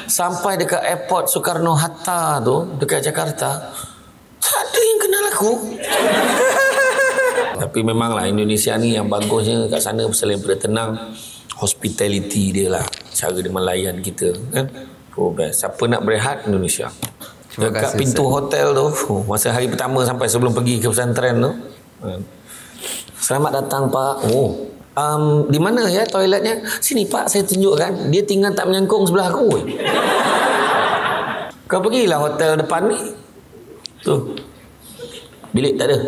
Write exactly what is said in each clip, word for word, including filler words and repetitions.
Sampai dekat airport Soekarno-Hatta tu, dekat Jakarta, tak ada yang kenal aku. Tapi memanglah Indonesia ni yang bagusnya kat sana selain daripada tenang, hospitality dia lah, cara dia melayan kita kan. Oh best. Siapa nak berehat Indonesia. Dekat pintu hotel tu, oh, masa hari pertama sampai sebelum pergi ke pesantren tu, selamat datang Pak. Oh, um, di mana ya toiletnya? Sini Pak, saya tunjukkan. Dia tinggal tak menyangkung sebelah aku. Kau pergilah hotel depan ni. Tu. Bilik tak ada.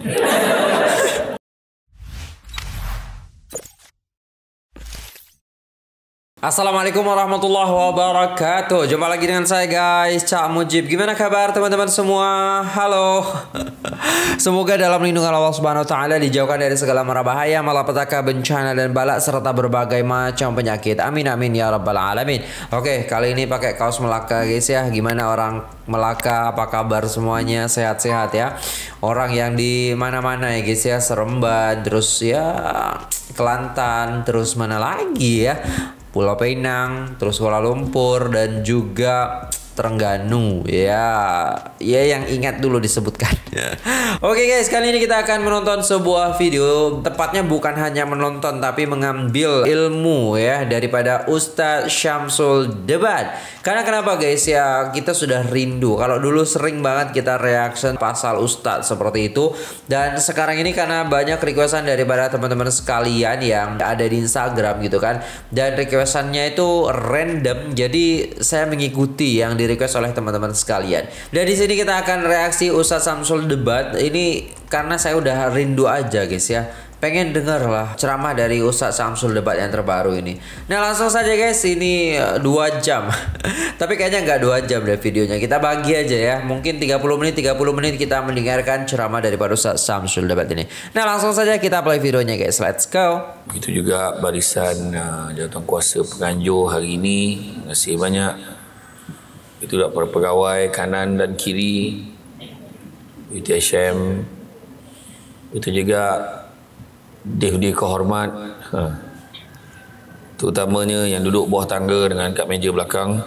Assalamualaikum warahmatullahi wabarakatuh. Jumpa lagi dengan saya guys, Cak Mujib. Gimana kabar teman-teman semua? Halo. Semoga dalam lindungan Allah Subhanahu wa taala dijauhkan dari segala mara bahaya, malapetaka, bencana dan balak serta berbagai macam penyakit. Amin amin ya rabbal alamin. Oke, kali ini pakai kaos Melaka guys ya. Gimana orang Melaka? Apa kabar semuanya? Sehat-sehat ya. Orang yang di mana-mana ya guys ya, Seremban, terus ya Kelantan, terus mana lagi ya? Pulau Pinang, terus Kuala Lumpur dan juga Terengganu ya, ya yang ingat dulu disebutkan. Oke guys, kali ini kita akan menonton sebuah video, tepatnya bukan hanya menonton tapi mengambil ilmu ya daripada Ustadz Syamsul Debat. Karena kenapa guys ya, kita sudah rindu. Kalau dulu sering banget kita reaction pasal Ustadz seperti itu, dan sekarang ini karena banyak requestan daripada teman-teman sekalian yang ada di Instagram gitu kan, dan requestannya itu random, jadi saya mengikuti yang di request oleh teman-teman sekalian. Dan di sini kita akan reaksi Ustadz Syamsul Debat ini karena saya udah rindu aja guys ya. Pengen denger lah ceramah dari Ustadz Syamsul Debat yang terbaru ini. Nah langsung saja guys, ini dua jam. Tapi kayaknya nggak dua jam deh videonya. Kita bagi aja ya. Mungkin tiga puluh menit, tiga puluh menit kita mendengarkan ceramah daripada Ustadz Syamsul Debat ini. Nah langsung saja kita play videonya guys. Let's go. Begitu juga barisan uh, jawatankuasa penganjur hari ini. Terima kasih banyak. Itu dah para pegawai kanan dan kiri U T H M, itu juga dihudi kehormat, ha. Terutamanya yang duduk bawah tangga dengan kat meja belakang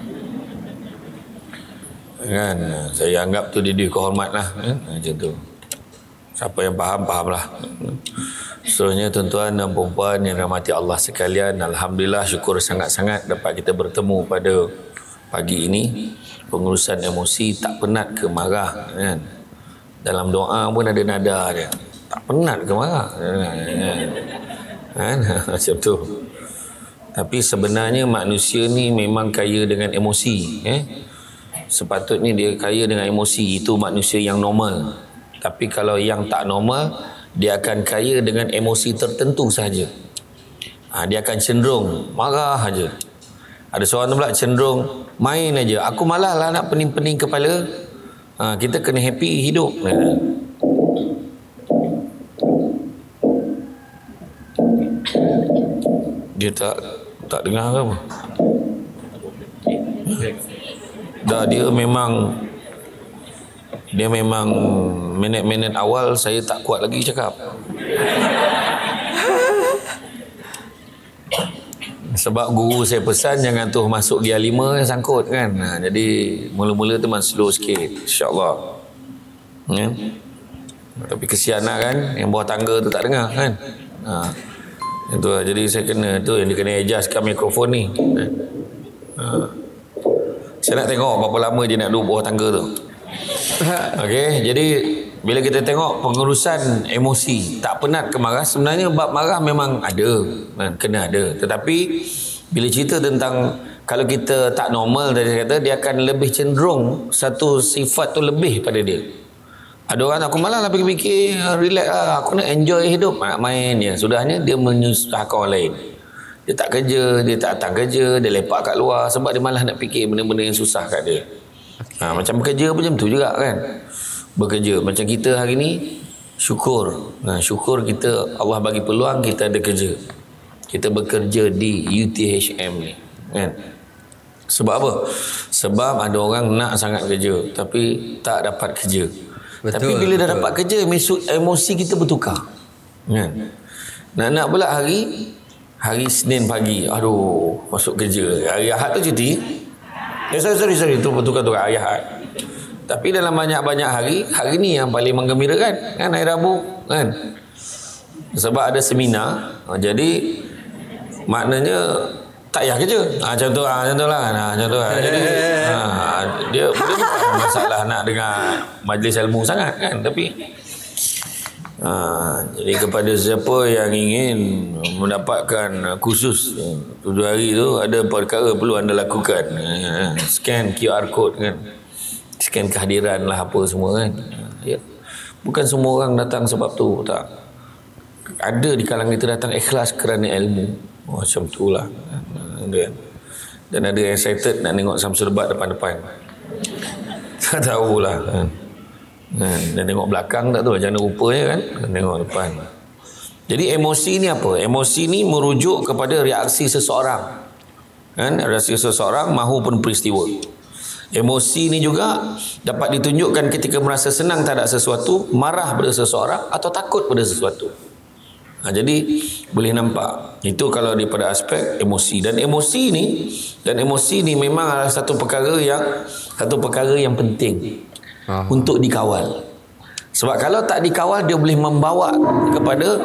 kan, saya anggap tu dihudi kehormat lah kan? Macam tu. Siapa yang faham, fahamlah. Seterusnya tuan-tuan dan puan-puan yang rahmati Allah sekalian, alhamdulillah syukur sangat-sangat dapat kita bertemu pada pagi ini. Pengurusan emosi, tak penat ke marah kan? Dalam doa pun ada nada dia, tak penat ke marah kan? Macam tu. Tapi sebenarnya manusia ni memang kaya dengan emosi eh? Sepatutnya dia kaya dengan emosi. Itu manusia yang normal. Tapi kalau yang tak normal, dia akan kaya dengan emosi tertentu sahaja. ha, Dia akan cenderung marah saja. Ada seorang tu pula cenderung main aja. Aku malah lah nak pening-pening kepala. Ha, kita kena happy hidup. Dia tak tak dengar ke apa? Dah dia memang dia memang minit-minit awal saya tak kuat lagi cakap. Sebab guru saya pesan jangan tu masuk gear lima yang sangkut kan. Ha, jadi mula-mula tu memang slow sikit, insya-Allah. Ya. Tapi kesian lah kan, yang bawah tangga tu tak dengar kan. Ha. Itu lah. Jadi saya kena tu yang dia kena adjustkan mikrofon ni. Ha. Saya nak tengok berapa lama je nak duduk bawah tangga tu. Okey, jadi bila kita tengok pengurusan emosi, tak penat ke marah, sebenarnya bab marah memang ada, kena ada. Tetapi bila cerita tentang kalau kita tak normal, dia kata dia akan lebih cenderung satu sifat tu lebih pada dia. Ada orang aku malah lah fikir-fikir, relax lah, aku nak enjoy hidup, nak main je. Sudahnya dia menyusahkan orang lain. Dia tak kerja, dia tak datang kerja, dia lepak kat luar sebab dia malah nak fikir benda-benda yang susah kat dia. Ha, macam bekerja pun macam tu juga kan. Bekerja macam kita hari ni, syukur. Nah, syukur kita Allah bagi peluang kita ada kerja. Kita bekerja di U T H M ni, kan? Sebab apa? Sebab ada orang nak sangat kerja tapi tak dapat kerja. Betul, tapi bila betul. dah dapat kerja, emosi kita bertukar. Kan? Nak-nak pula hari hari Senin pagi, aduh, masuk kerja. Hari Ahad tu cuti. Eh, sorry, sorry, sorry. Itu tukar-tukar ayat. Tapi dalam banyak-banyak hari, hari ni yang paling menggembirakan. Kan, hari Rabu. Kan? Sebab ada seminar. Jadi, maknanya tak payah kerja. Ha, contoh, ha, contoh lah. Ha, contoh lah. Jadi, ha, dia, dia bukan masalah nak dengar majlis ilmu sangat kan. Tapi, ha, jadi kepada siapa yang ingin mendapatkan kursus tujuh hari tu, ada perkara perlu anda lakukan. Scan Q R code kan. Scan kehadiran lah apa semua kan. Ya. Bukan semua orang datang sebab tu. Tak. Ada di kalangan kita datang ikhlas kerana ilmu. Oh, macam tu lah. Dan ada yang excited nak tengok Samsul Debat depan-depan. Tak tahulah kan. Dan tengok belakang tak tahu macam mana rupanya kan. Tengok depan. Jadi emosi ni apa? Emosi ni merujuk kepada reaksi seseorang. Kan? Reaksi seseorang mahupun peristiwa. Emosi ni juga dapat ditunjukkan ketika merasa senang terhadap sesuatu, marah pada seseorang atau takut pada sesuatu. Ha, jadi boleh nampak itu kalau daripada aspek emosi. Dan emosi ni dan emosi ni memang adalah satu perkara yang satu perkara yang penting Aha. untuk dikawal. Sebab kalau tak dikawal dia boleh membawa kepada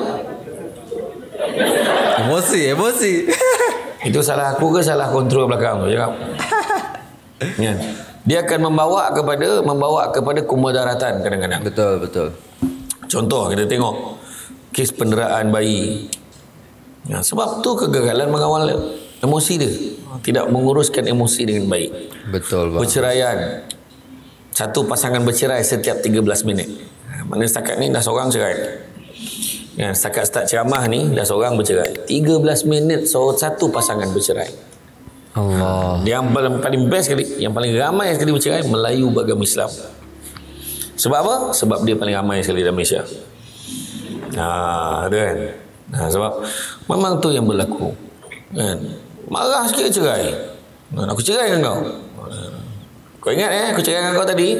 emosi, emosi. Itu salah aku ke salah kontrol belakang tu cakap. Ya. Dia akan membawa kepada membawa kepada kemudaratan kadang-kadang. Betul, betul. Contoh kita tengok kes penderaan bayi. Ya, sebab tu kegagalan mengawal emosi dia. Tidak menguruskan emosi dengan baik. Betul, bang. Perceraian. Satu pasangan bercerai setiap tiga belas minit. Mana setakat ni dah seorang cerai. Ya, setakat start ceramah ni dah seorang bercerai. tiga belas minit satu pasangan bercerai. Allah. Yang paling, paling best sekali, yang paling ramai sekali bercerai Melayu beragama Islam. Sebab apa? Sebab dia paling ramai sekali dalam Malaysia. Nah, ada kan? Nah, sebab memang tu yang berlaku. Kan? Marah sikit cerai. Nah, aku cerai dengan kau. Kau ingat eh, aku cerai dengan kau tadi.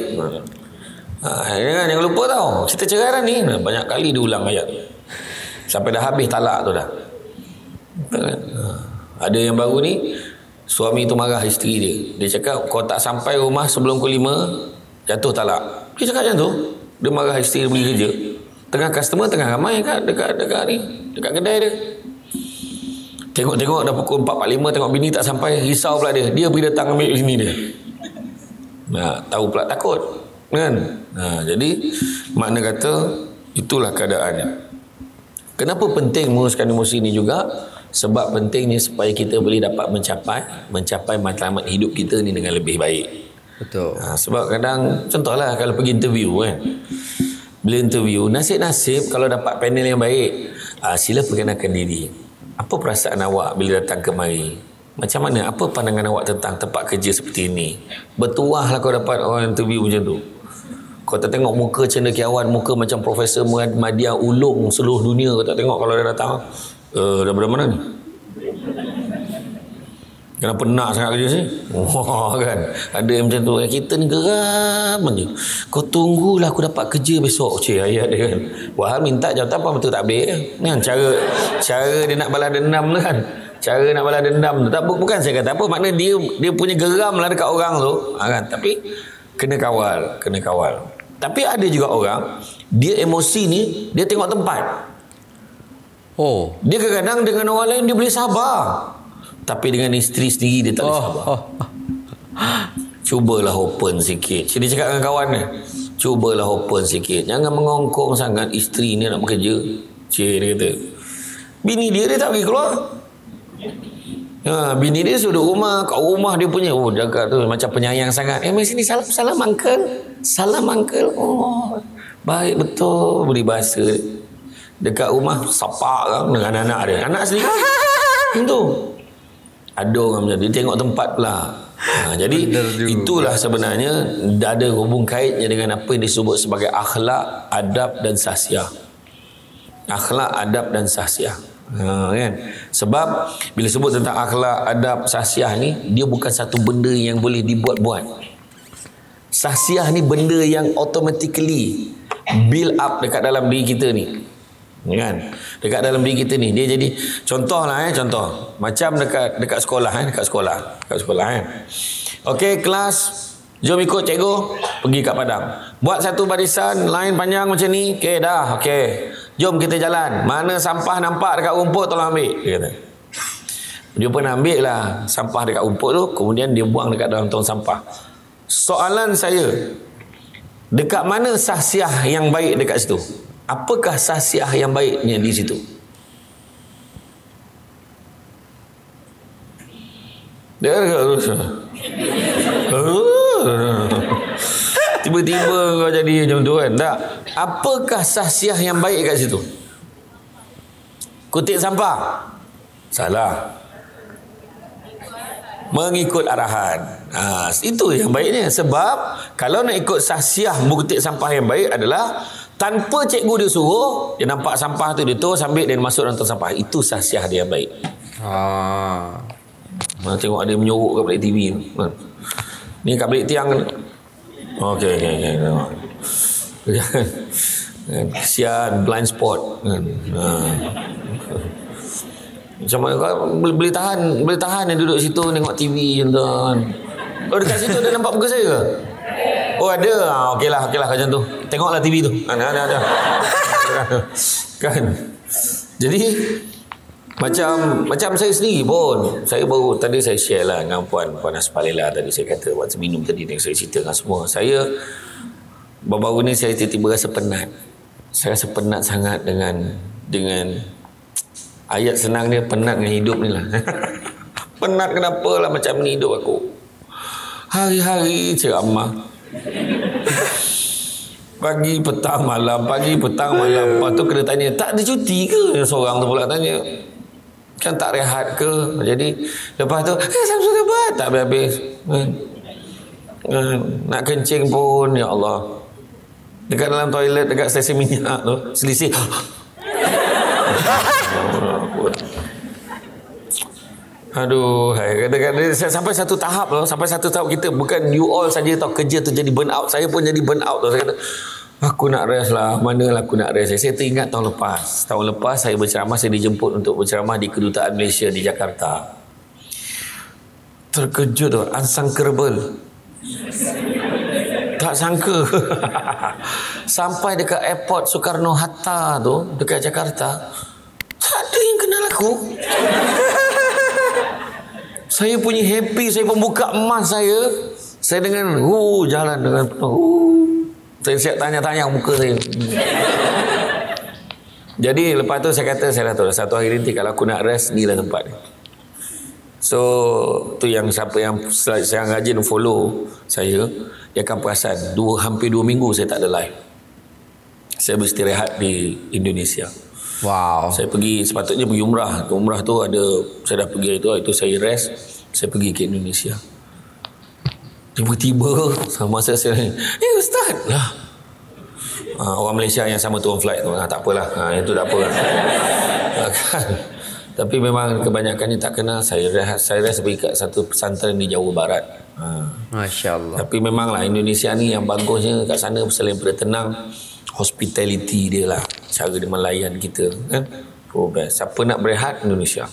Ha, jangan, jangan lupa tau. Kita cerai dah ni. Nah, banyak kali diulang ayat. Sampai dah habis talak tu dah. Kan? Ada yang baru ni, suami tu marah isteri dia. Dia cakap, kau tak sampai rumah sebelum pukul lima, jatuh talak. Dia cakap macam tu. Dia marah isteri dia pergi kerja. Tengah customer, tengah ramai kat dekat, dekat ni, dekat kedai dia. Tengok-tengok dah pukul empat empat puluh lima, tengok bini tak sampai, risau pula dia. Dia pergi datang ambil sini dia. Nah, tahu pula takut. Kan? Nah, jadi, makna kata, itulah keadaannya. Kenapa penting menguruskan emosi ni juga? Sebab pentingnya supaya kita boleh dapat mencapai mencapai matlamat hidup kita ni dengan lebih baik. Betul. Ha, sebab kadang contohlah kalau pergi interview kan. Bila interview, nasib-nasib kalau dapat panel yang baik, ha, sila perkenalkan diri. Apa perasaan awak bila datang kemari? Macam mana? Apa pandangan awak tentang tempat kerja seperti ini? Bertuahlah kau dapat orang interview macam tu. Kau tak tengok muka cendekiawan, muka macam Profesor Madya Ulum seluruh dunia, kau tak tengok kalau dia datang. Uh, daripada mana ni? Kenapa nak sangat kerja sini? Wah, kan? Ada yang macam tu. Kita ni geram je. Kau tunggulah aku dapat kerja besok. Cik, ayat dia kan. Wah, minta jawatan apa betul tak habis. Kan? Cara, cara dia nak balas dendam tu kan. Cara nak balas dendam tu. Tak, bukan saya kata apa. Maknanya dia dia punya geram lah dekat orang tu. Ha, kan? Tapi, kena kawal. Kena kawal. Tapi ada juga orang, dia emosi ni, dia tengok tempat. Oh. Dia kadang-kadang dengan orang lain dia boleh sabar. Tapi dengan isteri sendiri dia tak boleh oh, sabar. Oh. Cubalah open sikit. Jadi cakap dengan kawan dia, cubalah open sikit. Jangan mengongkong sangat, isteri ni nak bekerja. Cik dia kata. Bini dia dia tak pergi keluar. Ha, bini dia sudah rumah, kat rumah dia punya. Oh, jaga tu macam penyayang sangat. Eh, mari sini salam salam uncle. Salam uncle. Oh, baik betul beri bahasa. Dekat rumah sapa kan dengan anak dia. Anak sendiri. Itu. Ada orang macam dia tengok tempat pula. Ha, jadi itulah sebenarnya ada hubung kaitnya dengan apa yang disebut sebagai akhlak, adab dan sahsiah. Akhlak, adab dan sahsiah. Ha, kan? Sebab bila sebut tentang akhlak, adab, sahsiah ni, dia bukan satu benda yang boleh dibuat-buat. Sahsiah ni benda yang automatically build up dekat dalam diri kita ni. kan? Dekat dalam diri kita ni, dia jadi contoh lah eh, contoh. Macam dekat dekat sekolah eh, dekat sekolah, dekat sekolah eh. Okey, kelas, jom ikut cikgu pergi kat padang. Buat satu barisan line panjang macam ni. Okey dah, okey. Jom kita jalan. Mana sampah nampak dekat rumput tolong ambil, dia kata. Dia pun ambil lah sampah dekat rumput tu, kemudian dia buang dekat dalam tong sampah. Soalan saya, dekat mana sahsiah yang baik dekat situ? Apakah sahsiah yang baiknya di situ? Tiba-tiba kau jadi macam tu kan? Tak. Apakah sahsiah yang baik kat situ? Kutip sampah? Salah. Mengikut arahan. Ha, itu yang baiknya. Sebab kalau nak ikut sahsiah mengutip sampah yang baik adalah tanpa cikgu dia suruh, dia nampak sampah tu, dia terus ambil dan masuk dalam tong sampah. Itu sahsiah dia yang baik. Ah. Mana tengok ada menyorok kat balik T V. Ni kat balik tiang. Okey, okey, okey. Kesian, blind spot. Ha. Macam mana kau boleh, boleh tahan, boleh tahan yang duduk situ tengok T V macam tu kan. Oh, dekat situ ada nampak muka saya ke? Oh, ada. Ah, okeylah, okeylah macam tu. Tengoklah T V tu. Ada, ada, ada. Kan. Jadi macam macam saya sendiri pun, saya baru tadi saya share lah dengan puan puan Aspalela tadi, saya kata waktu minum tadi yang saya cerita dengan semua. Saya baru-baru ni saya tiba-tiba rasa penat. Saya rasa penat sangat dengan dengan ayat senang dia, penat dengan hidup ni lah. Penat kenapa lah macam ni hidup aku. Hari-hari ceramah. Pagi, petang, malam. Pagi, petang, malam. Lepas tu kena tanya, tak ada cuti ke? Seorang tu pula tanya. Kan tak rehat ke? Jadi, lepas tu, eh, saya sudah buat. Tak habis-habis. Nak kencing pun, ya Allah. Dekat dalam toilet, dekat stesen minyak tu, selisih. Aduh, kadang-kadang sampai satu tahap loh, sampai satu tahap kita bukan you all saja tau, kerja tu jadi burn out. Saya pun jadi burn out tu. Saya kata, aku nak rest lah, manalah aku nak rest. Saya teringat tahun lepas. Tahun lepas saya berceramah, saya dijemput untuk berceramah di Kedutaan Malaysia di Jakarta. Terkejut tu, unthinkable. Tak sangka. Sampai dekat airport Soekarno-Hatta tu, dekat Jakarta, tak ada yang kenal aku. Saya punya happy, saya pun buka emas saya. Saya dengan, uh, jalan dengan penuh. Uh. Saya siap tanya-tanya muka saya. Jadi lepas tu saya kata, saya dah tahu satu hari nanti kalau aku nak rest, ni lah tempat ni. So, tu yang siapa yang saya rajin follow saya, dia akan perasan dua, hampir dua minggu saya tak ada live. Saya beristirahat di Indonesia. Wow. Saya pergi, sepatutnya pergi umrah. Umrah tu ada, saya dah pergi itu, itu saya rest, saya pergi ke Indonesia. Tiba-tiba sama masa saya, eh Ustaz lah. Ha, orang Malaysia yang sama turun flight tu, ha, tak apalah, ha, itu tak apa lah. Kan? Tapi memang kebanyakannya tak kenal. Saya rest, saya rest pergi kat satu pesantren di Jawa Barat. Ha. Masya Allah. Tapi memanglah Indonesia ni yang bagusnya kat sana selain pada tenang, hospitality dia lah, cara dia melayan kita kan. Oh best. Siapa nak berehat, Indonesia.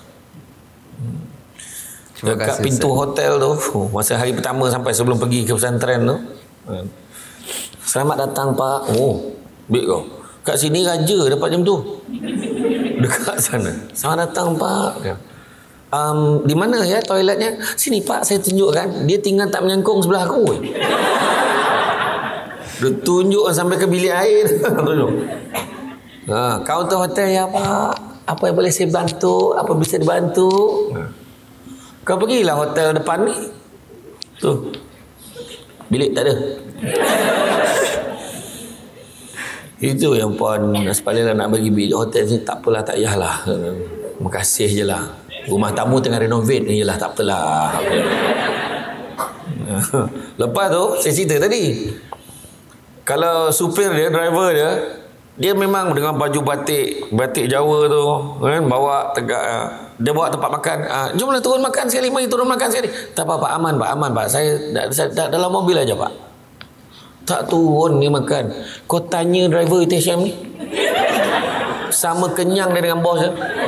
Terima dekat kasih, pintu saya. Hotel tu, oh, masa hari pertama sampai sebelum pergi ke pesantren tu, selamat datang Pak. Oh, baik kau. Kat sini raja dapat jam tu. Dekat sana. Selamat datang Pak. Um, di mana ya toiletnya? Sini Pak, saya tunjukkan. Dia tinggal tak menyangkung sebelah aku. Dia tunjuk sampai ke bilik air. Ha, kaunter hotel ya Pak. Apa yang boleh saya bantu? Apa bisa dibantu? Ha. Kau pergilah hotel depan ni. Tu. Bilik tak ada. Itu yang Puan Aspalela nak bagi bilik hotel ni. Tak apalah, tak payahlah. Terima kasih je lah. Rumah tamu tengah renovate ni je lah. Tak apalah. Lepas tu saya cerita tadi, kalau supir dia, driver dia, dia memang dengan baju batik, batik Jawa tu, kan, bawa tegak, dia bawa tempat makan. Ah, jomlah turun makan sekali, mari turun makan sekali. Tak apa Pak, aman Pak, aman Pak. Saya, saya, saya dalam mobil aja Pak. Tak turun ni makan. Kau tanya driver I T S M ni. sama kenyang dia dengan bos je.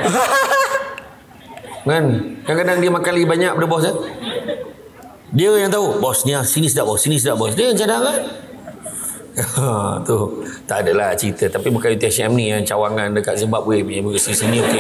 Kan? Kadang-kadang dia makan lagi banyak daripada bos je. Dia yang tahu, bos ni sini sedap bos, sini sedap bos. Dia yang cadang kan? Tu tak adalah cerita, tapi bukan U T H M ni yang cawangan dekat Zimbabwe punya, sini sini okey.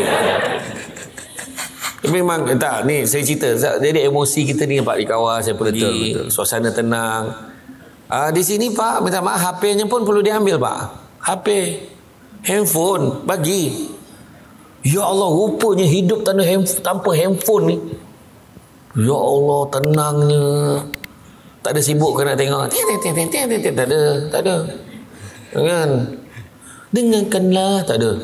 Tapi memang tak, ni saya cerita. Jadi emosi kita ni Pak dikawal, saya pergi, betul, betul. Suasana tenang. Uh, di sini Pak, minta maaf, H P-nya pun perlu diambil Pak. H P, handphone bagi. Ya Allah, rupanya hidup tanpa handphone, tanpa handphone ni. Ya Allah, tenangnya. Tak ada sibuk ke nak tengok. Tak ada, tak ada. Kan? Dengarkanlah, tak ada.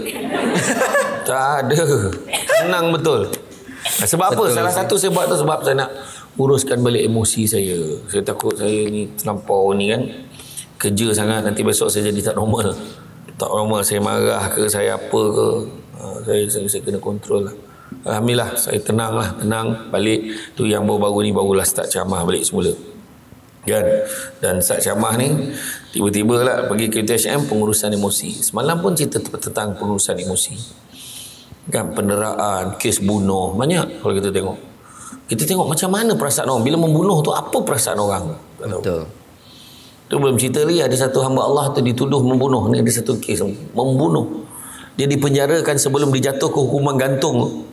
Tak ada. Tenang betul. Sebab apa? Betul, Salah sih. satu saya buat tu sebab saya nak uruskan balik emosi saya. Saya takut saya ni terlampau ni kan. Kerja sangat, nanti besok saya jadi tak normal. Tak normal, saya marah ke, saya apa ke. Ha, saya, saya, saya kena kontrol lah. Alhamdulillah, saya tenang lah. Tenang, balik. Tu yang baru-baru ni barulah start ceramah balik semula. Kan? Dan start ceramah ni, tiba-tiba lah pergi ke U T H M, pengurusan emosi. Semalam pun cerita tentang pengurusan emosi. Kan, penderaan, kes bunuh, banyak kalau kita tengok. Kita tengok macam mana perasaan orang bila membunuh tu, apa perasaan orang. Betul. Tu belum cerita lagi, ada satu hamba Allah tu dituduh membunuh. Ni ada satu kes membunuh. Dia dipenjarakan sebelum dijatuh ke hukuman gantung.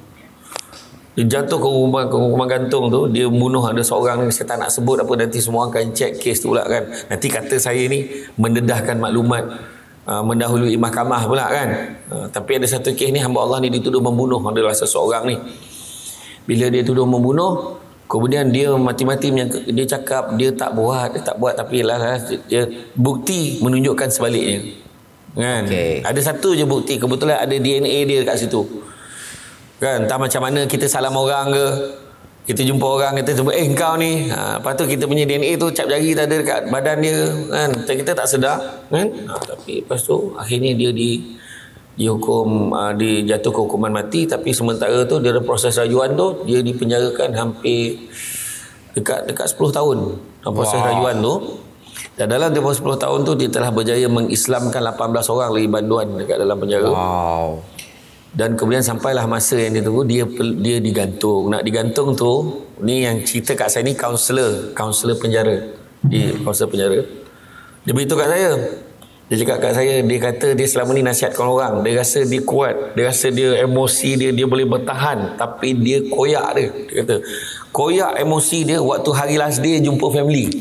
Dia jatuh ke hukuman, ke hukuman gantung tu, dia membunuh ada seorang ni, saya tak nak sebut apa, nanti semua akan cek kes tu pula kan. Nanti kata saya ni mendedahkan maklumat, Uh, mendahului mahkamah pula kan. Uh, tapi ada satu kes ni, hamba Allah ni dituduh membunuh adalah seseorang ni. Bila dia tuduh membunuh, kemudian dia mati-mati menyangka, dia cakap dia tak buat, dia tak buat, tapi lah dia bukti menunjukkan sebaliknya. Kan? Okay. Ada satu je bukti, kebetulan ada D N A dia kat situ. Kan, entah macam mana kita salam orang ke, kita jumpa orang, kita jumpa, eh kau ni, ha, lepas tu kita punya D N A tu cap jari tak ada dekat badan dia kan, kita tak sedar kan. Ha, tapi lepas tu akhirnya dia di dihukum, uh, dijatuh ke hukuman mati. Tapi sementara tu dia ada proses rayuan tu, dia dipenjarakan hampir dekat dekat sepuluh tahun dalam proses wow. rayuan tu. Dan dalam tempoh sepuluh tahun tu dia telah berjaya mengislamkan lapan belas orang lagi banduan dekat dalam penjara. Wow. Dan kemudian sampailah masa yang dia tunggu, dia dia digantung. Nak digantung tu, ni yang cerita kat saya ni kaunselor, kaunselor penjara. Di kaunselor penjara. Dia beritahu kat saya. Dia cakap kat saya, dia kata dia selama ni nasihatkan orang. Dia rasa dia kuat, dia rasa dia emosi dia dia boleh bertahan, tapi dia koyak dia. Dia kata, koyak emosi dia waktu hari last day jumpa family.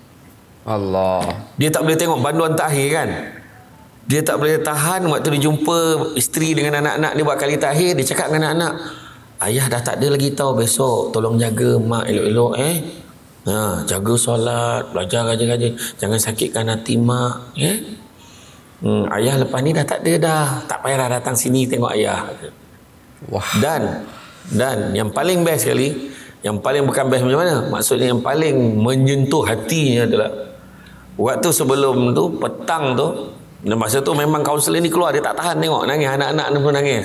Allah. Dia tak boleh tengok banduan terakhir kan. Dia tak boleh tahan waktu dia jumpa isteri dengan anak-anak dia buat kali terakhir. Dia cakap dengan anak-anak, ayah dah tak ada lagi tau, besok tolong jaga mak elok-elok eh. Ha, jaga solat, belajar rajin-rajin, jangan sakitkan hati mak eh. Hmm, ayah lepas ni dah tak ada dah, tak payah dah datang sini tengok ayah. Wah. Dan dan yang paling best sekali, yang paling bukan best macam mana, maksudnya yang paling menyentuh hatinya adalah waktu sebelum tu, petang tu. Dan masa tu memang kaunselor ni keluar, dia tak tahan tengok nangis, anak-anak ni pun nangis.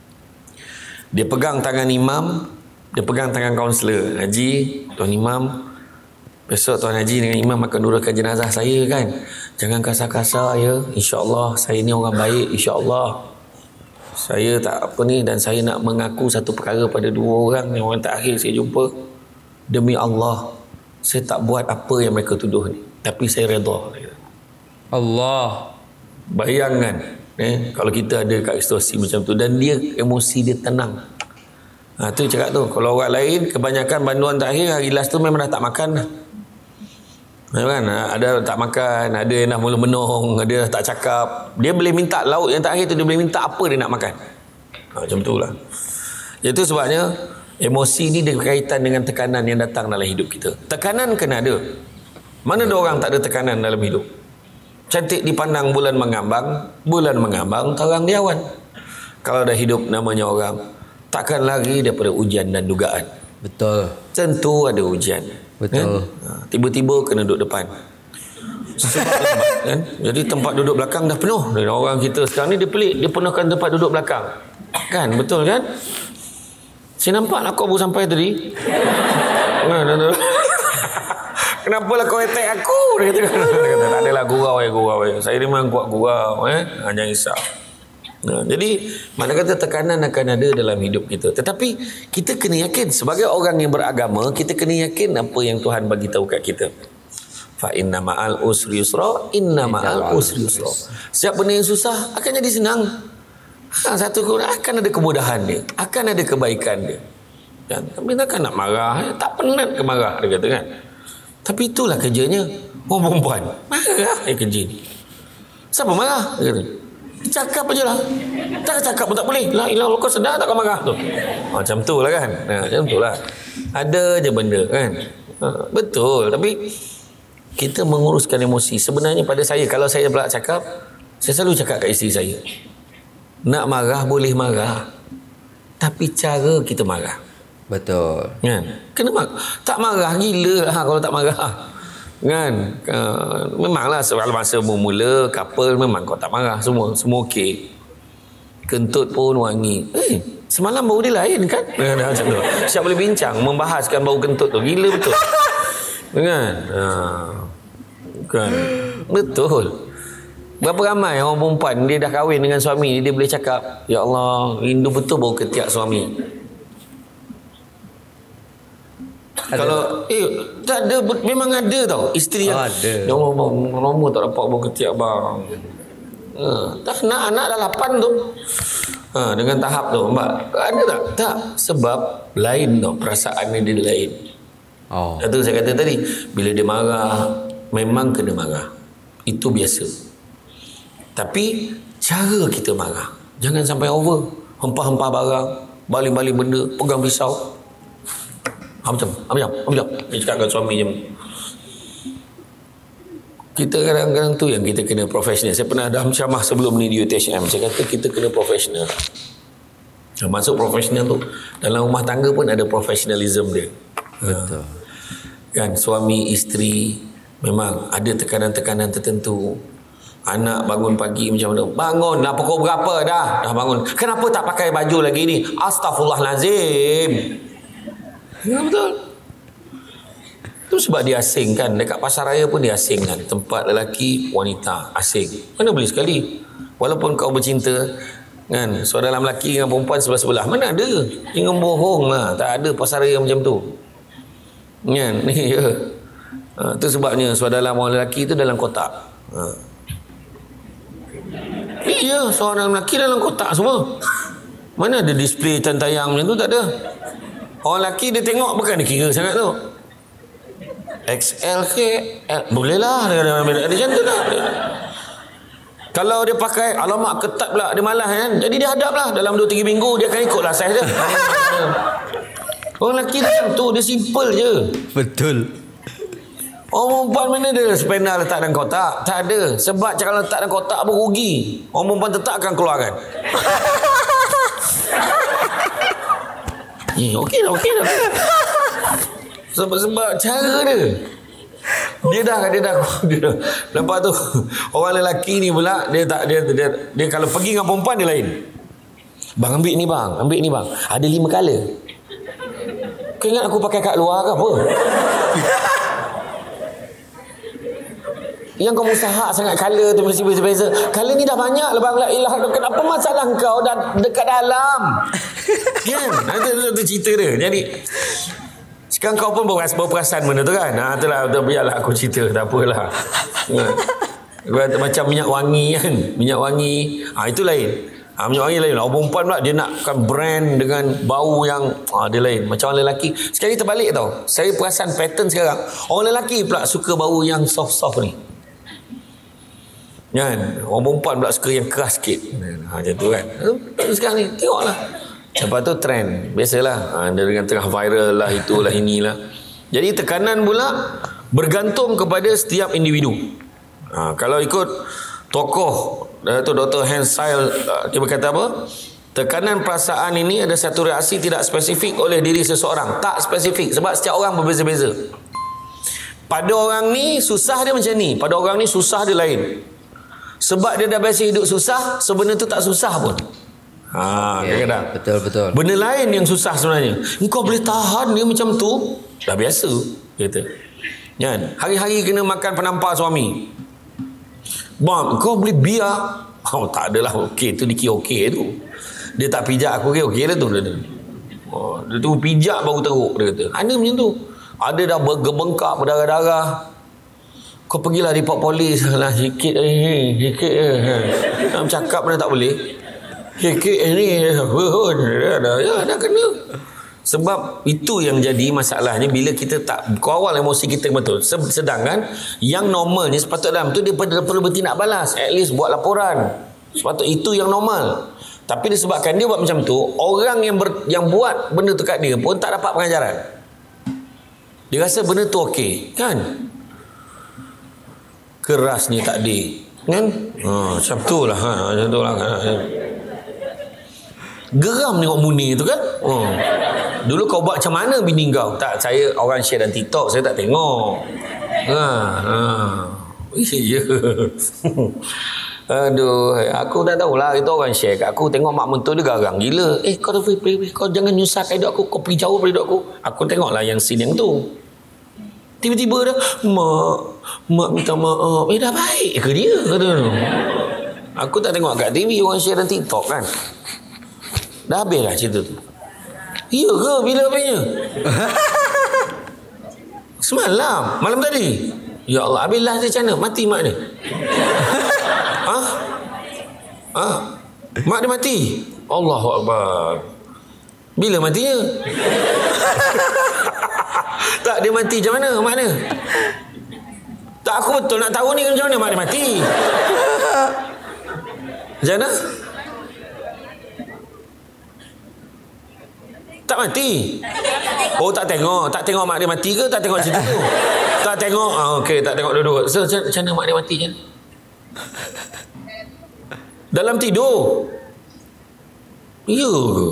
Dia pegang tangan imam, dia pegang tangan kaunselor. Haji, Tuan Imam, besok Tuan Haji dengan imam akan nurunkan jenazah saya kan. Jangan kasar-kasar ya. InsyaAllah saya ni orang baik, insyaAllah. Saya tak apa ni, dan saya nak mengaku satu perkara pada dua orang yang orang terakhir saya jumpa. Demi Allah, saya tak buat apa yang mereka tuduh ni, tapi saya redha. Allah. Bayangkan eh, kalau kita ada kat situasi macam tu, dan dia emosi dia tenang. Ha, tu cakap tu, kalau orang lain kebanyakan banduan terakhir hari last tu memang dah tak makan dah. Kan? Ada tak makan, ada yang dah mula menung, ada dah tak cakap. Dia boleh minta lauk yang terakhir tu, dia boleh minta apa dia nak makan. Ha, macam tu lah. Itu sebabnya emosi ni dia berkaitan dengan tekanan yang datang dalam hidup kita. Tekanan kena ada. Mana ada orang tak ada tekanan dalam hidup? Cantik dipandang bulan mengambang, bulan mengambang terang di awan. Kalau dah hidup namanya orang, takkan lari daripada ujian dan dugaan. Betul. Tentu ada ujian. Betul. Kan? Tiba-tiba kena duduk depan. Kan? Jadi tempat duduk belakang dah penuh. Dan orang kita sekarang ni dia pelik, dia penuhkan tempat duduk belakang. Kan? Betul kan? Saya nampak lah kau baru sampai tadi. Kenapa lah kau attack aku? Dia kata, dia kata tak adalah gurau ya, gurau ya. Saya ni memang kuat gurau eh. Ha, jangan risau. Nah, jadi mana kata tekanan akan ada dalam hidup kita. Tetapi kita kena yakin sebagai orang yang beragama, kita kena yakin apa yang Tuhan bagi tahu kat kita. Fa inna ma'al usri yusra, inna ma'al usri yusra. Setiap benda yang susah akan jadi senang. Ha, satu akan ada kemudahan dia, akan ada kebaikan dia. Kan? Tapi takkan nak marah, tak penat ke marah dia kata kan. Tapi itulah kerjanya orang perempuan. Marah dia kerja ni. Siapa marah? Dia kata. Cakap aja lah. Tak cakap pun tak boleh. La ilah kau sedar tak kau marah tu. Macam tu lah kan. Nah, macam tu lah. Ada je benda kan. Ha, betul. Tapi kita menguruskan emosi. Sebenarnya pada saya, kalau saya pula cakap, saya selalu cakap kat isteri saya, nak marah boleh marah, tapi cara kita marah. Betul. Kan? Kena marah. Tak marah gila lah kalau tak marah. Kan? Uh, memanglah soal masa mula-mula couple memang kau tak marah semua. Semua okey. Kentut pun wangi. Eh, semalam bau dia lain kan? Macam tu. Siap boleh bincang membahaskan bau kentut tu. Gila betul. Kan? Uh, kan? Betul. Berapa ramai orang perempuan dia dah kahwin dengan suami, dia boleh cakap, ya Allah, rindu betul bau ketiak suami. Ada. Kalau eh tak ada, memang ada tau isteri yang ada. Ya Allah bang, lama tak dapat bau ketiak bang. Ha, tak nak anak dah lapan tu. Ha, dengan tahap tu, mbak. Ada tak? Tak, sebab lain tau, perasaan dia lain. Oh. Itu saya kata tadi, bila dia marah memang kena marah. Itu biasa. Tapi cara kita marah, jangan sampai over. Hempah-hempah barang, baling-baling benda, pegang pisau. Ha, macam, ha, macam, ha, macam. Dia cakap dengan suami macam. Kita kadang-kadang tu yang kita kena profesional. Saya pernah dah ceramah sebelum ni di U T H M. Saya kata kita kena profesional. Masuk profesional tu, dalam rumah tangga pun ada profesionalism dia. Betul. Ha. Kan, suami, isteri memang ada tekanan-tekanan tertentu. Anak bangun pagi macam mana? Bangun lah pukul berapa dah? Dah bangun. Kenapa tak pakai baju lagi ni? Astaghfirullahalazim. Ya betul. Itu sebab dia asing kan. Dekat pasar raya pun dia asing kan. Tempat lelaki, wanita asing. Mana boleh sekali. Walaupun kau bercinta kan, saudara lelaki dengan perempuan sebelah-sebelah. Mana ada? Jangan bohong lah. Tak ada pasar raya macam tu. Kan? Ni ya. Ha, itu sebabnya saudara lelaki tu dalam kotak. Ha. Iya, seorang lelaki dalam kotak semua. Mana ada display tayang macam tu, tak ada. Orang lelaki dia tengok bukan dia kira sangat tu. X L ke L, boleh lah dia ada macam tu lah. Kalau dia pakai alamak ketat pula, dia malas kan, jadi dia hadap lah dalam dua tiga minggu dia akan ikut lah saiz dia. Orang lelaki macam tu, dia simple je. Betul. Orang perempuan mana ada spender letak dalam kotak? Tak ada. Sebab kalau letak dalam kotak pun rugi. Orang perempuan tetap akan keluarkan. Eh, okey dah, okey dah. Sebab, sebab cara dia. Dia dah, dia dah, dia dah. Lepas tu, orang lelaki ni pula, dia tak, dia, dia, dia, dia kalau pergi dengan perempuan dia lain. Bang, ambil ni bang, ambil ni bang. Ada lima colour. Kau ingat aku pakai kat luar ke apa? Yang kau mustahak sangat colour tu mesti berbeza. Colour ni dah banyak lah bang. Ilah, kenapa masalah kau dah dekat dalam? Kan? Itu, itu cerita dia. Jadi sekarang kau pun berperasan, berperasan benda tu kan? Ha, itulah, itu, biarlah aku cerita. Tak apalah. Ha. Macam minyak wangi kan? Minyak wangi. Ha, itu lain. Ha, minyak wangi lain. Orang perempuan pula dia nakkan brand dengan bau yang ha, dia lain. Macam orang lelaki. Sekali terbalik tau. Saya perasan pattern sekarang. Orang lelaki pula suka bau yang soft-soft ni. Kan? Orang perempuan pula suka yang keras sikit. Ha, macam tu kan. Sekarang ni tengoklah. Lepas tu trend. Biasalah. Ha, dengan tengah viral lah, itulah, inilah. Jadi tekanan pula bergantung kepada setiap individu. Ha, kalau ikut tokoh tu Doktor Hans Seil, dia berkata apa? Tekanan perasaan ini ada satu reaksi tidak spesifik oleh diri seseorang. Tak spesifik. Sebab setiap orang berbeza-beza. Pada orang ni susah dia macam ni. Pada orang ni susah dia lain. Sebab dia dah biasa hidup susah, sebenarnya tu tak susah pun. Ha, okay. Kadang-kadang. Betul, betul. Benda lain yang susah sebenarnya. Engkau boleh tahan dia macam tu, dah biasa, kata. Kan? Hari-hari kena makan penampar suami. Bang, kau boleh biar Oh, tak adalah okey tu dikira okey tu. Dia tak pijak aku okey okey dah tu dia. Oh, dia tu pijak baru teruk dia kata. Ada macam tu. Ada dah bergebengkak berdarah-darah. Kau pergilah report polis lah sikit eh sikit eh. Nak cakap pun tak boleh. Sikit ni dah dah dah kena. Sebab itu yang jadi masalahnya bila kita tak kawal emosi kita betul. Sedangkan yang normalnya sepatutnya dalam tu dia perlu bertindak balas. At least buat laporan. Sepatutnya itu yang normal. Tapi disebabkan dia buat macam tu, orang yang ber, yang buat benda tu kat dia pun tak dapat pengajaran. Dia rasa benda tu okey, kan? Keras ni tak ada. Kan? Ha, macam tu lah. Ha, macam tu lah. Geram tengok Munir tu kan? Oh. Dulu kau buat macam mana bini kau? Tak, saya orang share dalam TikTok, saya tak tengok. Ha, ha. Ya. Aduh, aku dah tahulah itu orang share kat aku. Tengok mak mentua dia garang gila. Eh, kau dah kau jangan nyusahkan hidup aku. Kau pergi jauh dari hidup aku. Aku tengoklah yang scene yang tu. Tiba-tiba dah, mak, mak minta maaf. Eh, dah baik ke dia? Kata. Aku tak tengok kat T V, orang share dalam TikTok kan. Dah habis lah cerita tu. Ya ke? Bila habisnya? Semalam. Malam tadi. Ya Allah, habislah dia macam mana? Mati mak dia. Ha? Ha? Mak dia mati? Allahu Akbar. Bila matinya? Tak, dia mati macam mana mak dia? Tak, aku betul nak tahu ni macam mana mak dia mati. Macam mana? Tak mati. Oh, tak tengok. Tak tengok mak dia mati ke? Tak tengok cerita tu? Tak tengok. Ah, okey, tak tengok dua-dua. So, macam mana mak dia mati je? Dalam tidur. Ya.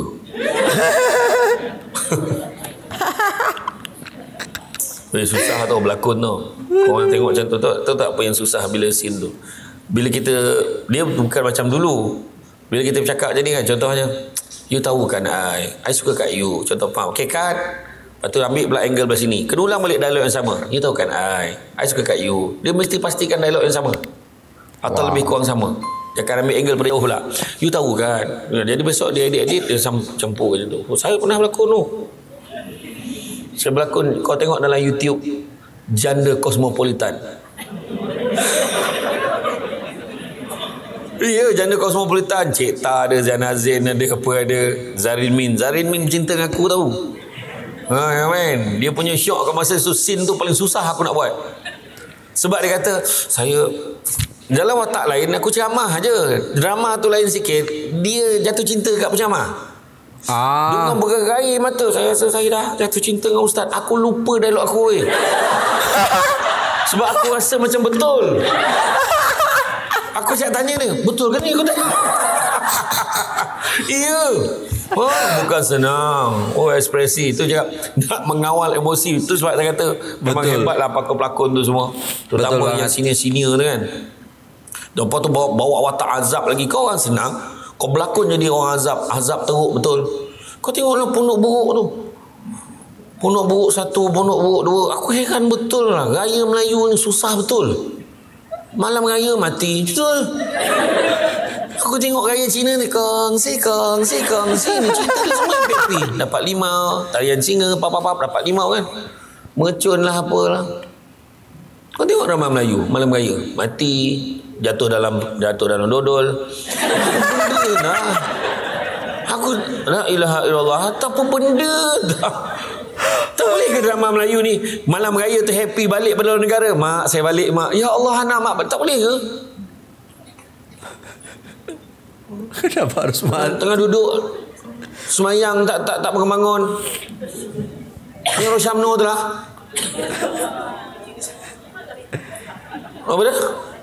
Eh, susah tau berlakon tu. Orang tengok macam tu, tu, tu tak apa yang susah bila scene tu. Bila kita, dia bukan macam dulu. Bila kita bercakap jadi kan, contohnya, you tahu kan I, I suka kat you. Contoh faham. Okay, cut. Lepas tu ambil pula angle belah sini. Kena ulang balik dialog yang sama. You tahu kan I, I suka kat you. Dia mesti pastikan dialog yang sama. Atau wow. lebih kurang sama. Dia akan ambil angle pada jauh pula. You tahu kan. Jadi besok dia edit-edit, dia campur macam tu. Oh, saya pernah berlakon tu. Saya berlakon, kau tengok dalam YouTube, Janda Cosmopolitan. Ya, Janda Cosmopolitan. Cik Ta ada, Zain Azin ada, apa ada. Zarin Min. Zarin Min cinta dengan aku tahu. Ha, ya man. Dia punya syok kat masa tu, scene tu paling susah aku nak buat. Sebab dia kata, saya dalam watak lain aku ceramah aje. Drama tu lain sikit. Dia jatuh cinta kat penceramah. Ah. Dengan bergerai mata. Saya rasa saya dah jatuh cinta dengan ustaz. Aku lupa dialog aku weh. Sebab aku rasa macam betul. Aku siap tanya dia, betul ke ni aku tanya? Iya. Oh, bukan senang. Oh, ekspresi tu cakap nak mengawal emosi. Itu sebab saya kata memang hebatlah pelakon-pelakon tu semua. Terutama yang senior-senior tu kan. Lepas tu bawa, bawa watak azab lagi. Kau orang senang, kau berlakon jadi orang azab. Azab teruk betul. Kau tengoklah Pondok Buruk tu. Pondok Buruk satu, Pondok Buruk dua. Aku heran betul lah. Raya Melayu ni susah betul. Malam raya mati. Betul. Aku tengok raya Cina ni. Kongsi, kongsi, kongsi. Ni cerita dia semua happy. Dapat lima. Tarian singa, pap-pap-pap. Dapat lima kan. Mercun lah apalah. Kau tengok drama Melayu. Malam raya. Mati. Jatuh dalam jatuh dalam dodol. Benda lah. Aku la ilaha illallah. Tak apa benda dah. Tak boleh ke drama Melayu ni malam raya tu happy balik pada negara. Mak saya balik mak. Ya Allah anak mak. Tak boleh ke? Kenapa harus mak? Tengah duduk semayang tak tak tak bangun-bangun. Ni Rosyamno tu lah. Apa dah?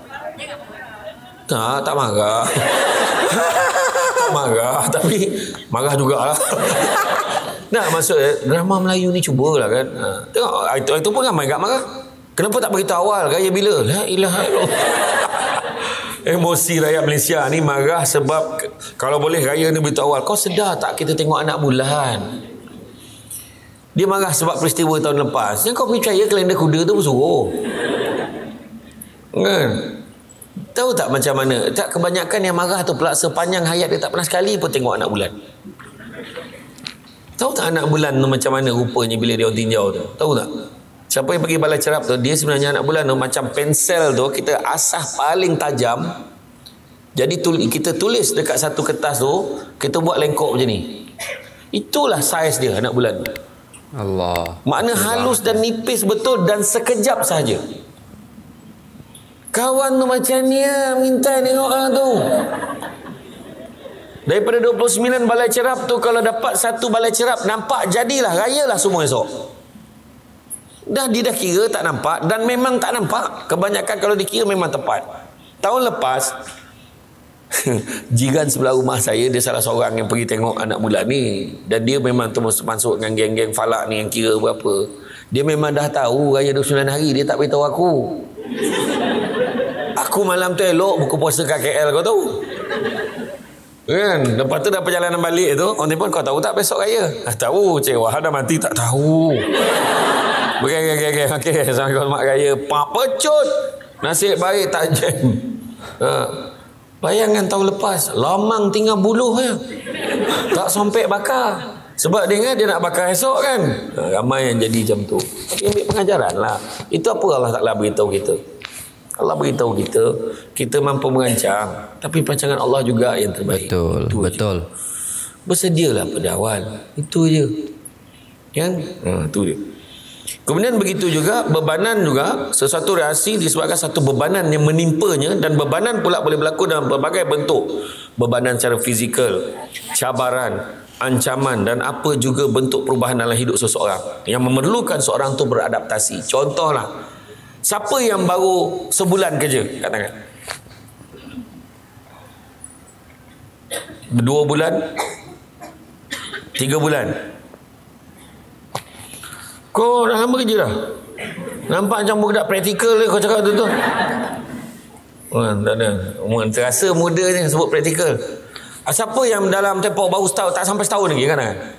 Tak, tak marah. Tak marah, tapi marah jugalah. Nah, maksud drama Melayu ni cubalah kan. Ha, tengok itu, itu pun ramai gak marah. Kenapa tak beritahu awal gaya bila? La ilaha illallah. Emosi rakyat Malaysia ni marah sebab kalau boleh raya ni beritahu awal. Kau sedar tak kita tengok anak bulan? Dia marah sebab peristiwa tahun lepas. Yang kau percaya kalender kuda tu bersuruh. Kan? Tahu tak macam mana? Tak, kebanyakan yang marah tu pula sepanjang hayat dia tak pernah sekali pun tengok anak bulan. Tahu tak anak bulan tu macam mana rupanya bila dia tinjau tu? Tahu tak? Siapa yang pergi balai cerap tu, dia sebenarnya anak bulan tu macam pensel tu, kita asah paling tajam. Jadi kita tulis dekat satu kertas tu, kita buat lengkok macam ni. Itulah saiz dia anak bulan tu. Allah. Makna halus dan nipis betul dan sekejap saja. Kawan tu macam ni lah, minta tengok lah tu. Daripada dua puluh sembilan balai cerap tu, kalau dapat satu balai cerap nampak, jadilah, rayalah semua esok. Dah dia dah kira tak nampak, dan memang tak nampak. Kebanyakan kalau dikira memang tepat. Tahun lepas, jiran sebelah rumah saya, dia salah seorang yang pergi tengok anak bulan ni, dan dia memang terus masuk dengan geng-geng falak ni yang kira berapa. Dia memang dah tahu raya dua puluh sembilan hari, dia tak beritahu aku. Aku malam tu elok buku puasa K K L, kau tahu kan? Lepas tu dah perjalanan balik tu, orang telefon, kau tahu tak besok raya? Ah, tahu, Cik Wah dah mati tak tahu. Okey okey okey okey, Assalamualaikum mak raya. Pak pecut. Nasib baik tak jam. Ha. Bayangkan tahun lepas, lamang tinggal buluh je. Tak sampai bakar. Sebab dia ingat dia nak bakar esok kan. Ha, ramai yang jadi macam tu. Tapi ambil pengajaran lah. Itu apa Allah Ta'ala beritahu kita. Allah beritahu kita, kita mampu merancang, tapi perancangan Allah juga yang terbaik. Betul, itu betul. Je. Bersedialah pada awal. Itu je. Kan? Ha, itu je. Kemudian begitu juga bebanan juga, sesuatu reaksi disebabkan satu bebanan yang menimpanya, dan bebanan pula boleh berlaku dalam berbagai bentuk. Bebanan secara fizikal, cabaran, ancaman, dan apa juga bentuk perubahan dalam hidup seseorang yang memerlukan seorang tu beradaptasi. Contohlah, siapa yang baru sebulan kerja? Katakan dua bulan, tiga bulan. Kau dah lama kerja dah? Nampak macam budak praktikal kau cakap tu tu. Oh, tak ada. Terasa muda ni sebut praktikal. Siapa yang dalam tempoh baru setahun, tak sampai setahun lagi kan?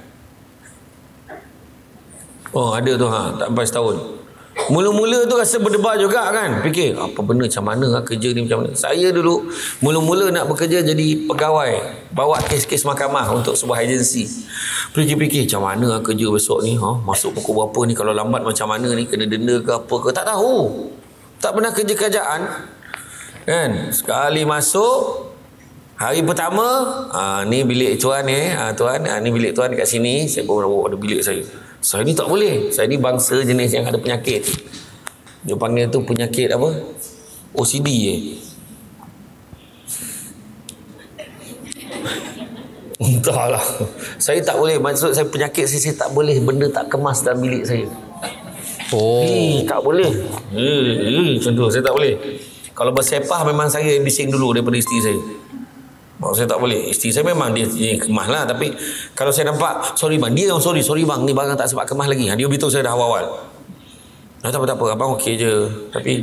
Oh, ada tu ha, tak sampai setahun. Mula-mula tu rasa berdebar juga kan. Fikir, apa benda macam mana lah kerja ni macam mana. Saya dulu mula-mula nak bekerja jadi pegawai, bawa kes-kes mahkamah untuk sebuah agensi. Fikir-fikir macam mana lah kerja besok ni, ha? Masuk pukul berapa ni, kalau lambat macam mana ni, kena denda ke apa ke, tak tahu. Tak pernah kerja kerajaan kan. Sekali masuk hari pertama, ha, ni bilik tuan ni, ha, tuan, ha, ni bilik tuan dekat sini. Saya bawa bawa ada bilik saya. Saya ni tak boleh. Saya ni bangsa jenis yang ada penyakit. Dia panggil tu penyakit apa? O C D je. Entahlah. Saya tak boleh. Maksud saya penyakit saya, saya tak boleh benda tak kemas dalam bilik saya. Oh. Hei, tak boleh. Hei, hei, macam tu. Saya tak boleh. Kalau bersepah memang saya yang bising dulu daripada isteri saya. Maksud saya tak boleh. Isteri saya memang dia, dia kemas lah. Tapi kalau saya nampak, sorry bang, dia yang sorry, sorry bang, ni barang tak sempat kemas lagi. Dia beritahu saya dah awal-awal. Nah, tak apa, tak apa, abang okey je. Tapi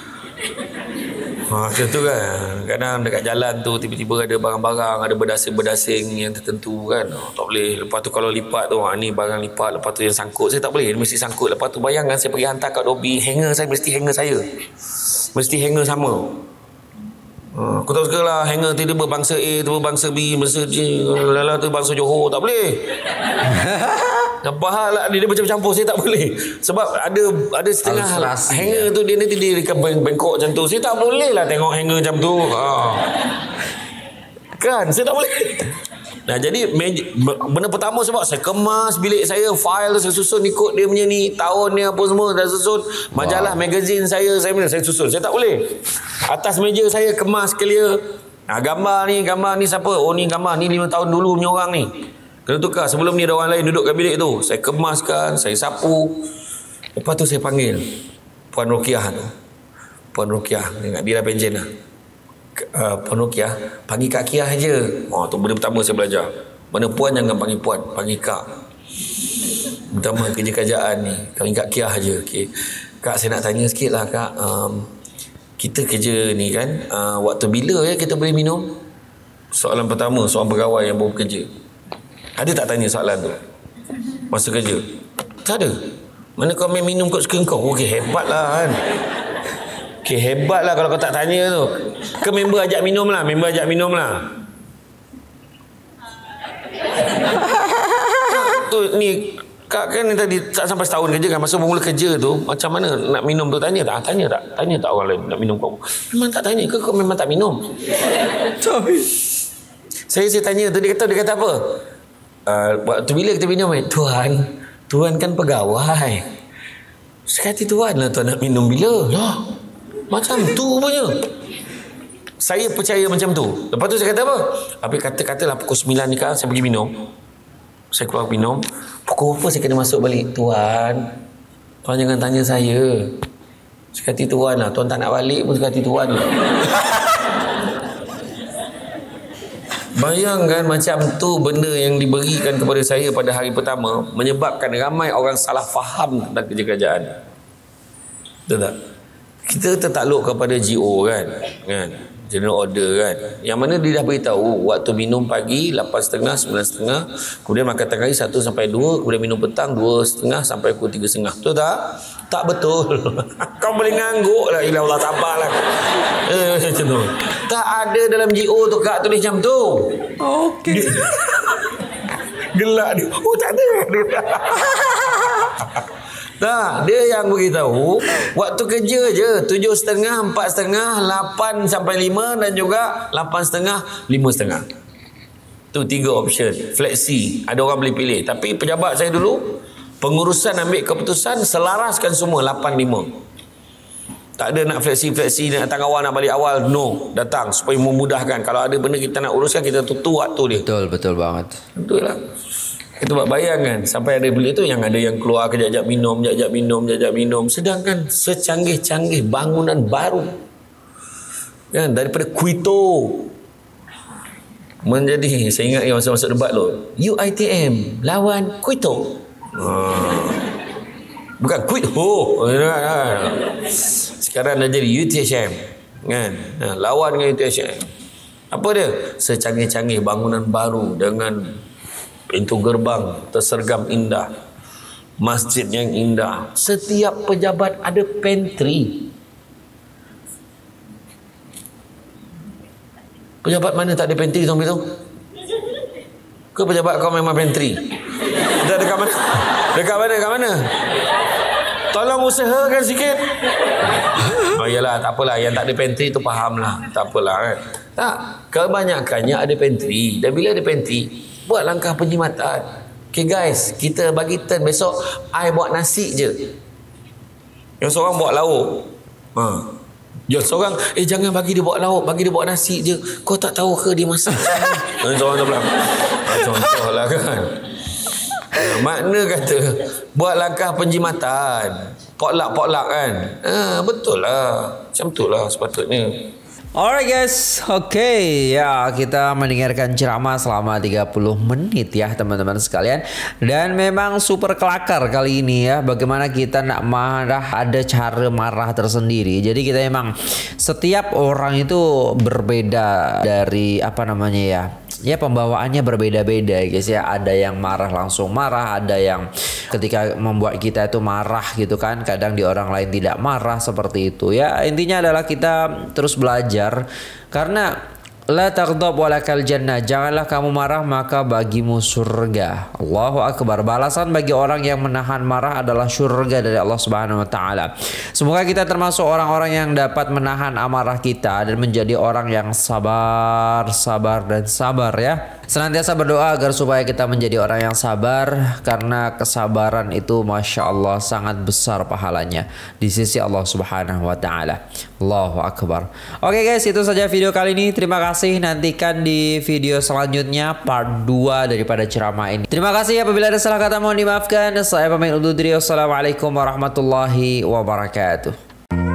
ha, macam tu kan. Kadang dekat jalan tu tiba-tiba ada barang-barang, ada berdasing-berdasing yang tertentu kan. Oh, tak boleh. Lepas tu kalau lipat tu, ha, ni barang lipat, lepas tu yang sangkut, saya tak boleh. Dia mesti sangkut. Lepas tu bayangkan saya pergi hantar kat Dobi, hanger saya mesti hanger saya. Mesti hanger sama. Ha, aku tahu sekarang lah, hanger tu dia berbangsa A, tu berbangsa B, bangsa C, lala tu bangsa Johor, tak boleh. Nampak hal lah, dia, dia macam campur, saya tak boleh. Sebab ada ada setengah Alustrasi, hanger ya. tu dia nanti dia dekat bengkok macam tu. Saya tak boleh lah tengok hanger macam tu. Ha. Kan, saya tak boleh. Nah, jadi benda pertama sebab saya kemas bilik saya, file saya susun ikut dia punya ni, tahun ni apa semua dah susun, majalah, wow. Magazine saya, saya saya susun. Saya tak boleh. Atas meja saya kemas clear. Nah, gambar ni, gambar ni siapa? Oh, ni gambar ni lima tahun dulu punya orang ni. Kena tukar. Sebelum ni ada orang lain duduk kat bilik tu. Saya kemaskan, saya sapu. Lepas tu saya panggil Puan Rukiah tu. Puan Rukiah, dia dia dah pension dah. Uh, Puan Rukiah, panggil Kak Kiah je. Oh, tu benda pertama saya belajar. Mana puan jangan panggil puan, panggil Kak. Pertama kerja kerajaan ni, panggil Kak Kiah je. Okay. Kak, saya nak tanya sikit lah Kak. Um, kita kerja ni kan, uh, waktu bila ya kita boleh minum? Soalan pertama, soalan pegawai yang baru kerja. Ada tak tanya soalan tu? Masa kerja? Tak ada. Mana kau main minum kot suka kau? Okey, hebat lah kan. Okay, hebat lah kalau kau tak tanya tu. Ke member ajak minum lah. Member ajak minum lah. Tu ni kak kan ni tadi tak sampai setahun kerja kan. Masa mula kerja tu macam mana nak minum tu, tanya tak? Tanya tak? Tanya tak orang lain nak minum kau? Memang tak tanya ke kau memang tak minum? Saya saya tanya tu, dia kata dia kata apa? Uh, waktu bila kita minum eh? Tuan, Tuan kan pegawai. Sekali Tuan lah Tuan nak minum bila? Lah, macam tu punya. Saya percaya macam tu. Lepas tu saya kata apa? Habis kata-katalah pukul sembilan ni kan saya pergi minum. Saya keluar minum. Pukul apa saya kena masuk balik? Tuan, Tuan jangan tanya saya. Sekali Tuan lah. Tuan tak nak balik pun sekali Tuan lah. Bayangkan macam tu benda yang diberikan kepada saya pada hari pertama menyebabkan ramai orang salah faham tentang kerja kerajaan. Betul tak? Kita tertakluk kepada G O kan, kan? General order kan, yang mana dia dah beritahu waktu minum pagi lapan setengah, sembilan setengah, kemudian makan tengah hari satu sampai dua, kemudian minum petang dua setengah sampai pukul tiga setengah. Betul tak? Tak betul. Kau boleh ngangguk lah. Ilah Allah, sabarlah. Eh, macam tu. Tak ada dalam G O tu kak tulis macam tu. Okey. Gelak dia. Oh tak ada. Nah, dia yang beritahu waktu kerja je tujuh setengah, empat setengah, lapan sampai lima dan juga lapan setengah, lima setengah. Tu tiga option. Fleksi. Ada orang boleh pilih. Tapi pejabat saya dulu, pengurusan ambil keputusan selaraskan semua lapan lima. Tak ada nak fleksi-fleksi, nak datang awal, nak balik awal. No, datang supaya memudahkan. Kalau ada benda kita nak uruskan, kita tutup waktu dia. Betul, betul banget. Betul lah. Kita buat bayangkan sampai ada beli tu yang ada yang keluar kejap-kejap minum, kejap-kejap minum, kejap-kejap minum. Sedangkan secanggih-canggih bangunan baru kan, daripada Kuito menjadi, saya ingat yang masa-masa debat tu, U I T M lawan Kuito. Ha. Bukan Kuito. Sekarang dah jadi U T H M kan. Ha, lawan dengan U T H M. Apa dia? Secanggih-canggih bangunan baru dengan pintu gerbang tersergam indah, masjid yang indah. Setiap pejabat ada pantry. Pejabat mana tak ada pantry tu? Ke pejabat kau memang pantry? Dah dekat mana? Dekat mana? Dekat mana? Tolong usahakan sikit. Oh iyalah, tak apalah. Yang tak ada pantry tu fahamlah. Tak apalah kan. Tak, kebanyakannya ada pantry. Dan bila ada pantry, buat langkah penjimatan. Okay guys, kita bagi turn besok I buat nasi je, yang seorang buat lauk. Ha. Yang seorang eh jangan bagi dia buat lauk, bagi dia buat nasi je. Kau tak tahu ke dia masak? Yang seorang tu bilang, contohlah kan. Ha, makna kata buat langkah penjimatan, potluck-potluck kan. Ha, betul lah. Macam tu lah sepatutnya. Alright guys, oke okay. Ya, kita mendengarkan ceramah selama tiga puluh menit ya teman-teman sekalian. Dan memang super kelakar kali ini ya. Bagaimana kita nak marah, ada cara marah tersendiri. Jadi kita memang setiap orang itu berbeda dari apa namanya ya. Ya pembawaannya berbeda-beda guys ya. Ada yang marah langsung marah, ada yang ketika membuat kita itu marah gitu kan. Kadang di orang lain tidak marah seperti itu ya. Intinya adalah kita terus belajar. Karena la taghdab walakal jannah, janganlah kamu marah maka bagimu surga. Allahu akbar. Balasan bagi orang yang menahan marah adalah surga dari Allah Subhanahu wa taala. Semoga kita termasuk orang-orang yang dapat menahan amarah kita dan menjadi orang yang sabar, sabar dan sabar ya. Senantiasa berdoa agar supaya kita menjadi orang yang sabar, karena kesabaran itu Masya Allah sangat besar pahalanya di sisi Allah Subhanahu wa taala. Allahu akbar. Oke guys, itu saja video kali ini. Terima kasih. Nantikan di video selanjutnya part dua daripada ceramah ini. Terima kasih. Apabila ada salah kata mohon dimaafkan. Saya pamit undur diri. Wassalamualaikum warahmatullahi wabarakatuh.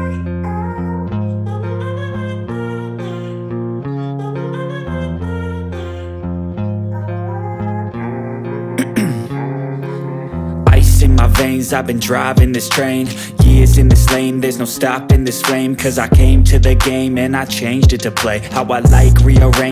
In my veins, I've been driving this train. Years in this lane, there's no stopping this flame. Cause I came to the game and I changed it to play how I like, rearrange